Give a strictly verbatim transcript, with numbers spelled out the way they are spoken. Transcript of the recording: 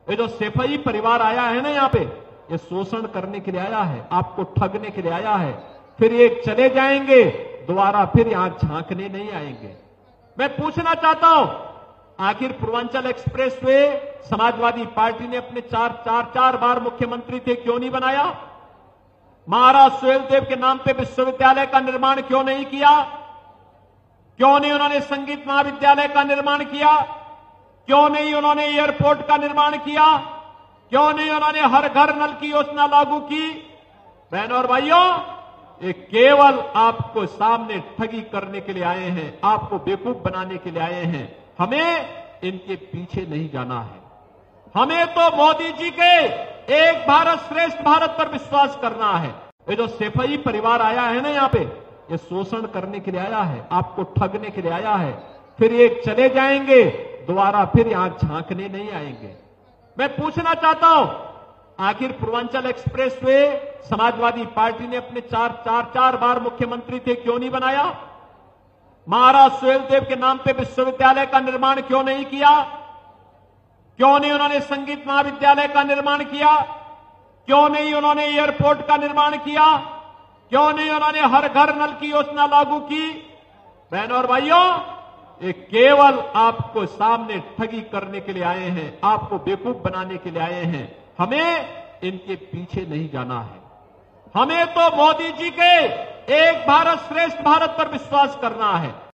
ये जो सैफई परिवार आया है ना यहाँ पे, ये शोषण करने के लिए आया है, आपको ठगने के लिए आया है। फिर ये चले जाएंगे, दोबारा फिर यहां झांकने नहीं आएंगे। मैं पूछना चाहता हूं, आखिर Purvanchal expressway Samajwadi party ने अपने चार चार चार बार मुख्यमंत्री थे क्यों नहीं बनाया? महाराज सुहेलदेव के नाम पे विश्वविद्यालय का निर्माण क्यों नहीं किया? क्यों नहीं उन्होंने संगीत महाविद्यालय का निर्माण किया? क्यों नहीं उन्होंने एयरपोर्ट का निर्माण किया? क्यों नहीं उन्होंने हर घर नल की योजना लागू की? बहनों और भाइयों, ये केवल आपको सामने ठगी करने के लिए आए हैं, आपको बेवकूफ बनाने के लिए आए हैं। हमें इनके पीछे नहीं जाना है। हमें तो मोदी जी के एक भारत श्रेष्ठ भारत पर विश्वास करना है। ये जो सैफई परिवार आया है ना यहाँ पे, ये शोषण करने के लिए आया है, आपको ठगने के लिए आया है। फिर ये चले जाएंगे, दोबारा फिर यहां झांकने नहीं आएंगे। मैं पूछना चाहता हूं, आखिर Purvanchal expressway Samajwadi party ने अपने चार चार चार बार मुख्यमंत्री थे क्यों नहीं बनाया? महाराज सुहेलदेव के नाम पे विश्वविद्यालय का निर्माण क्यों नहीं किया? क्यों नहीं उन्होंने संगीत महाविद्यालय का निर्माण किया? क्यों नहीं उन्होंने एयरपोर्ट का निर्माण किया? क्यों नहीं उन्होंने हर घर नल की योजना लागू की? बहनों और भाइयों, ये केवल आपको सामने ठगी करने के लिए आए हैं, आपको बेवकूफ बनाने के लिए आए हैं। हमें इनके पीछे नहीं जाना है। हमें तो मोदी जी के एक भारत श्रेष्ठ भारत पर विश्वास करना है।